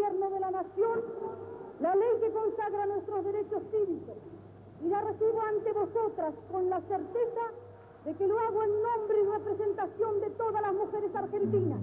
gobierno de la nación la ley que consagra nuestros derechos cívicos, y la recibo ante vosotras con la certeza de que lo hago en nombre y representación de todas las mujeres argentinas.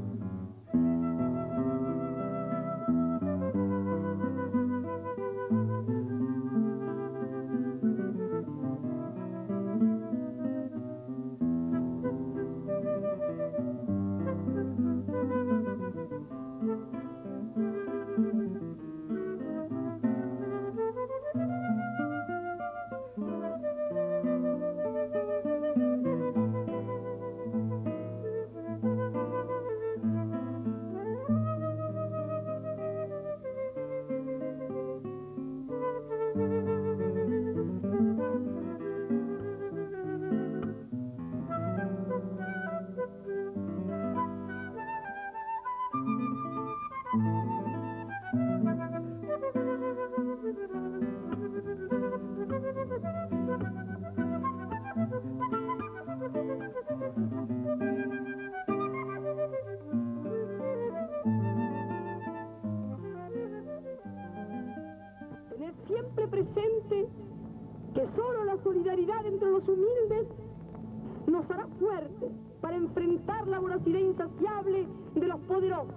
Tened siempre presente que solo la solidaridad entre los humildes nos hará fuertes para enfrentar la voracidad insaciable de los poderosos.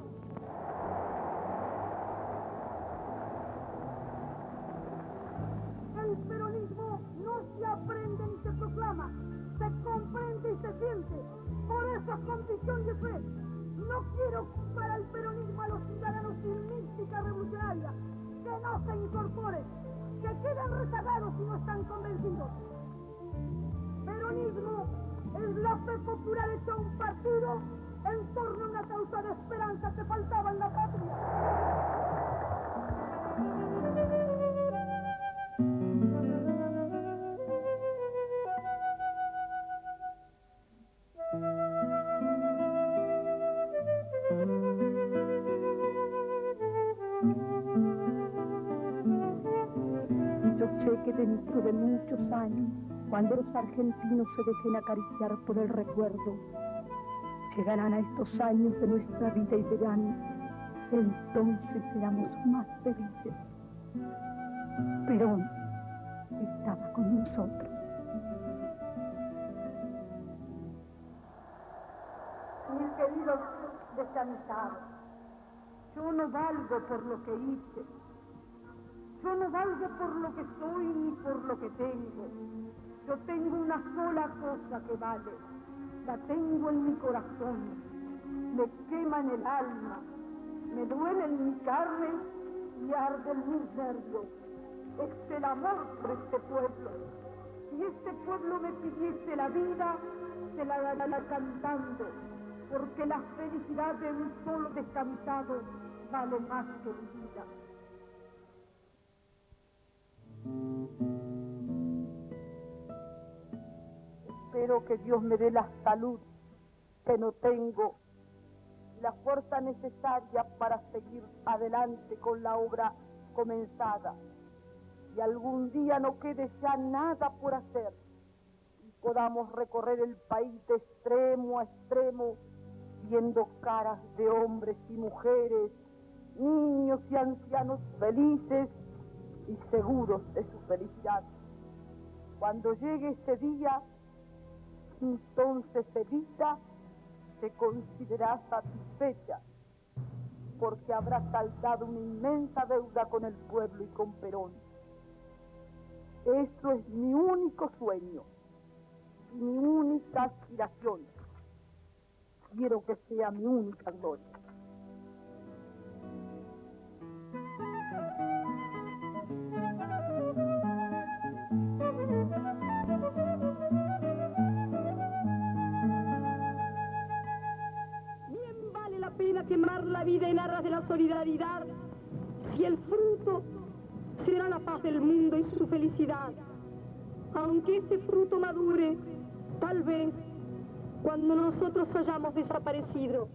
El peronismo no se aprende ni se proclama, se comprende y se siente. Por eso es condición de fe. No quiero ocupar al peronismo a los ciudadanos sin mística revolucionaria, que no se incorporen, que queden rezagados si no están convencidos. Peronismo es la fe popular hecha a un partido en torno a una causa de esperanza que faltaba en la patria. Yo sé que dentro de muchos años, cuando los argentinos se dejen acariciar por el recuerdo, llegarán a estos años de nuestra vida y dirán: entonces éramos más felices. Perón estaba con nosotros. Mis queridos desamistados, yo no valgo por lo que hice. Yo no valgo por lo que soy ni por lo que tengo. Yo tengo una sola cosa que vale. La tengo en mi corazón. Me quema en el alma. Me duele en mi carne y arde en mis nervios. Es el amor por este pueblo. Si este pueblo me pidiese la vida, se la daría cantando. Porque la felicidad de un solo descansado vale más que mi vida. Espero que Dios me dé la salud que no tengo, la fuerza necesaria para seguir adelante con la obra comenzada, y algún día no quede ya nada por hacer y podamos recorrer el país de extremo a extremo, viendo caras de hombres y mujeres, niños y ancianos felices y seguros de su felicidad. Cuando llegue ese día, entonces Evita se considerará satisfecha, porque habrá saldado una inmensa deuda con el pueblo y con Perón. Eso es mi único sueño, mi única aspiración. Quiero que sea mi única gloria. Pena quemar la vida en aras de la solidaridad, si el fruto será la paz del mundo y su felicidad. Aunque ese fruto madure, tal vez, cuando nosotros hayamos desaparecido.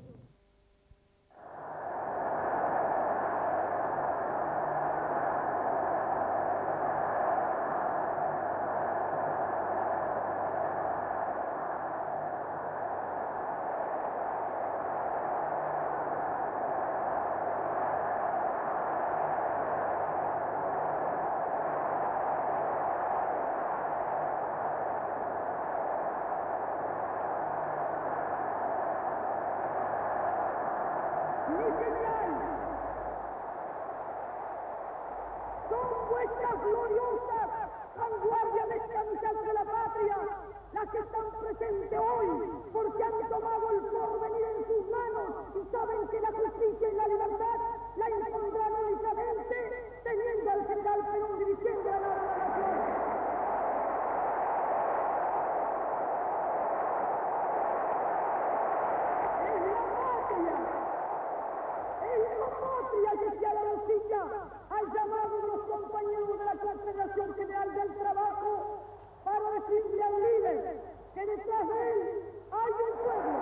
nuestras gloriosas vanguardias descansadas de la patria, las que están presentes hoy, porque han tomado el porvenir en sus manos y saben que la justicia y la libertad la impondrán únicamente teniendo al general Perón dirigiendo la nación. Que se ha dado cita al llamado de los compañeros de la Confederación General del Trabajo para decirle al líder que detrás de él hay un pueblo.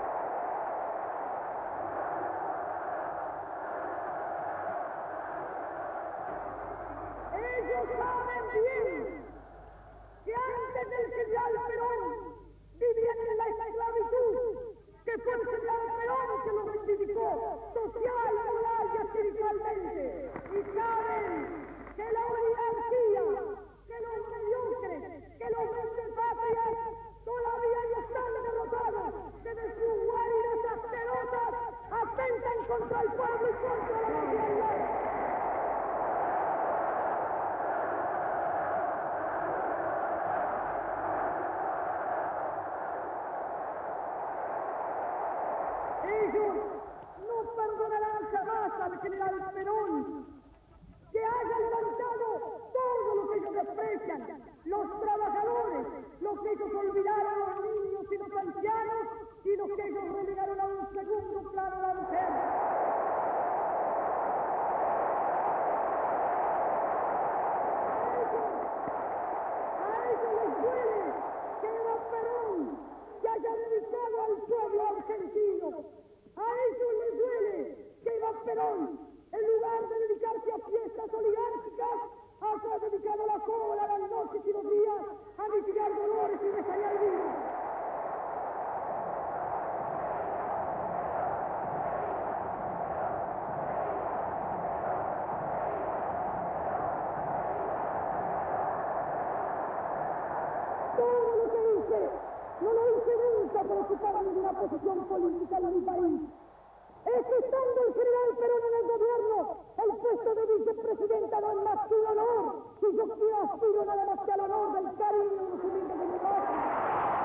Ellos saben bien que antes del general Perón vivían en la esclavitud, que fue el general Perón que los reivindicó social, moral y espiritualmente. Y saben que la oligarquía, que los mediocres, que los mentepatrias todavía no están derrotados, que de sus guaridas asquerosas atentan contra el pueblo y contra la nacionalidad. Ellos no perdonarán jamás al general Perón que haya levantado todo lo que ellos desprecian, los trabajadores, lo que ellos olvidaron a los niños y los ancianos y lo que ellos relegaron a un segundo plano a la mujer. A ellos les duele que Eva Perón se haya dedicado al pueblo argentino. A ellos les duele que Eva Perón, en lugar de dedicarse a fiestas oligárquicas, haya dedicado la cola, las noches y los días a mitigar dolores y desayar vidas. Todo lo que hice, no lo hice nunca por ocupar ninguna posición política en mi país. Es que estando el general Perón en el gobierno, el puesto de vicepresidenta no es más que un honor, y yo aspiro nada más que al honor del cariño de los humildes de mi patria.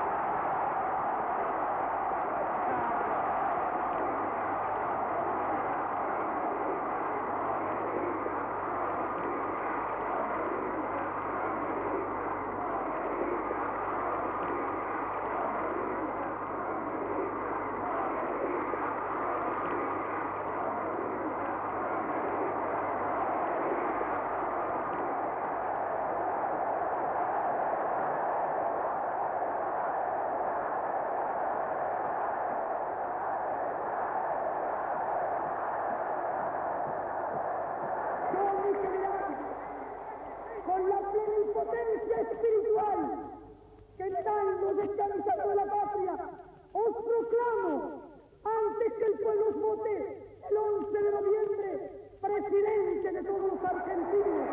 Con la plenipotencia espiritual que estando descansados de la patria, os proclamo, antes que el pueblo os vote el 11 de noviembre, presidente de todos los argentinos.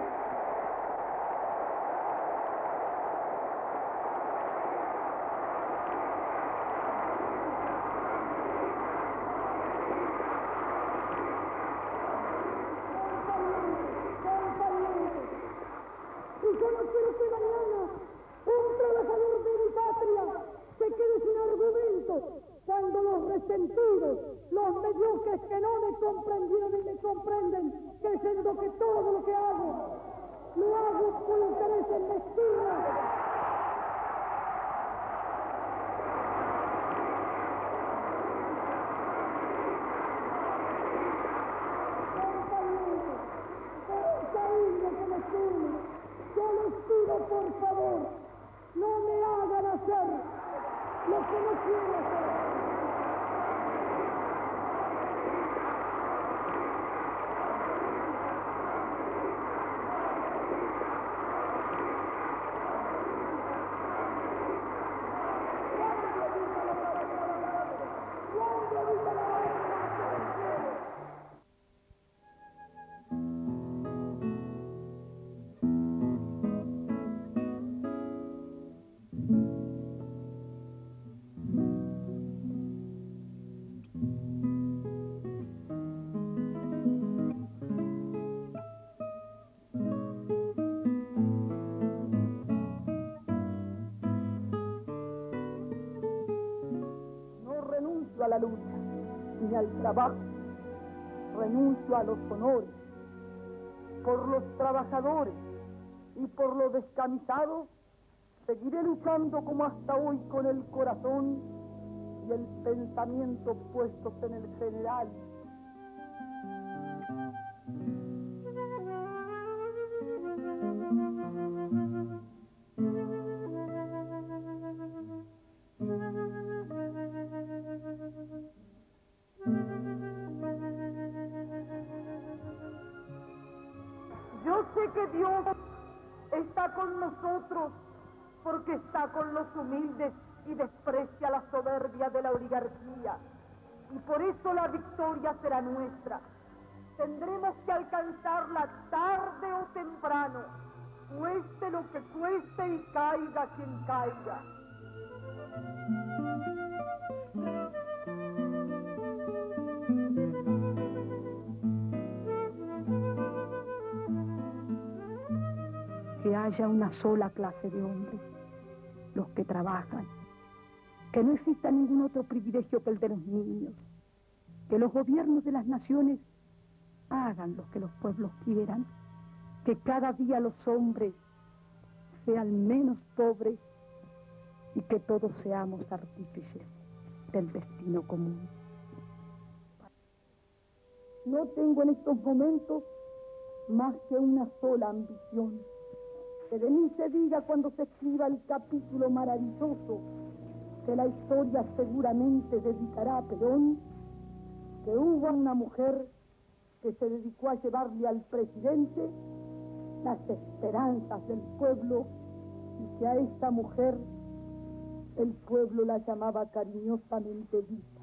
Y yo no quiero que mañana un trabajador de mi patria se quede sin argumento cuando los resentidos, los mediocres que no me comprendieron y me comprenden, creyendo que todo lo que hago, lo hago por intereses mezquinos. Yo les pido, por favor, no me hagan hacer lo que no quiero hacer. la lucha ni al trabajo, renuncio a los honores. Por los trabajadores y por los descamisados, seguiré luchando como hasta hoy con el corazón y el pensamiento puestos en el general. Yo sé que Dios está con nosotros porque está con los humildes y desprecia la soberbia de la oligarquía. Y por eso la victoria será nuestra. Tendremos que alcanzarla tarde o temprano, cueste lo que cueste y caiga quien caiga. Que haya una sola clase de hombres, los que trabajan, que no exista ningún otro privilegio que el de los niños, que los gobiernos de las naciones hagan lo que los pueblos quieran, que cada día los hombres sean menos pobres y que todos seamos artífices del destino común. No tengo en estos momentos más que una sola ambición, que de mí se diga cuando se escriba el capítulo maravilloso que la historia seguramente dedicará a Perón, que hubo una mujer que se dedicó a llevarle al presidente las esperanzas del pueblo y que a esta mujer el pueblo la llamaba cariñosamente Vita.